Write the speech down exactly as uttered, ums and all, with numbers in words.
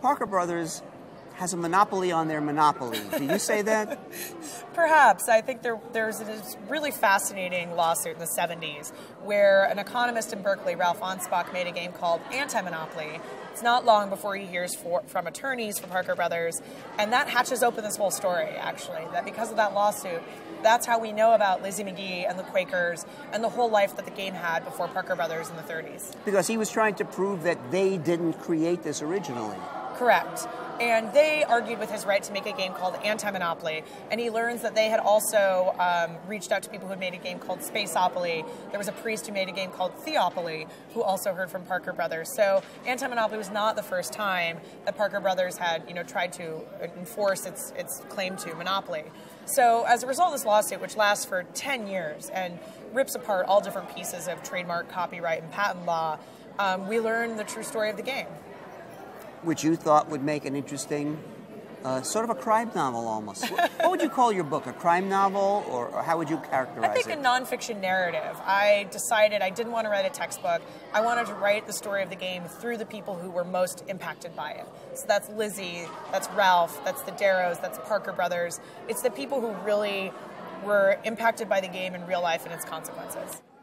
Parker Brothers has a monopoly on their monopoly. Do you say that? Perhaps. I think there, there's this really fascinating lawsuit in the seventies where an economist in Berkeley, Ralph Anspach, made a game called Anti-Monopoly. It's not long before he hears for, from attorneys for Parker Brothers, and that hatches open this whole story, actually, that because of that lawsuit, that's how we know about Lizzie McGee and the Quakers and the whole life that the game had before Parker Brothers in the thirties. Because he was trying to prove that they didn't create this originally. Correct. And they argued with his right to make a game called Anti-Monopoly, and he learns that they had also um, reached out to people who had made a game called Spaceopoly. There was a priest who made a game called Theopoly, who also heard from Parker Brothers. So Anti-Monopoly was not the first time that Parker Brothers had, you know, tried to enforce its, its claim to monopoly. So as a result of this lawsuit, which lasts for ten years and rips apart all different pieces of trademark, copyright, and patent law, um, we learn the true story of the game. Which you thought would make an interesting, uh, sort of a crime novel almost. What would you call your book? A crime novel, or, or how would you characterize it? I think a nonfiction narrative. I decided I didn't want to write a textbook. I wanted to write the story of the game through the people who were most impacted by it. So that's Lizzie, that's Ralph, that's the Darrows, that's Parker Brothers. It's the people who really were impacted by the game in real life and its consequences.